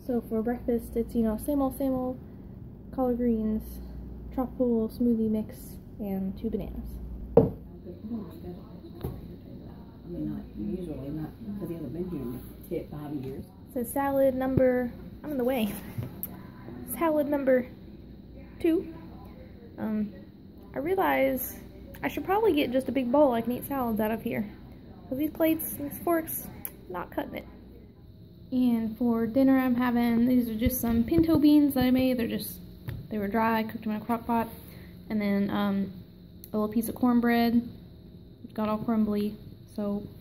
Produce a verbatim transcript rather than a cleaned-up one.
So for breakfast, it's, you know, same old, same old, collard greens, tropical smoothie mix, and two bananas. I mean, not usually, not because he hasn't been here in shit five years. So salad number, I'm in the way. Salad number two. Um, I realize I should probably get just a big bowl I can eat salads out of here. Because these plates, these forks, not cutting it. And for dinner I'm having, these are just some pinto beans that I made. They're just, they were dry, I cooked them in a crock pot. And then um, a little piece of cornbread. It got all crumbly, so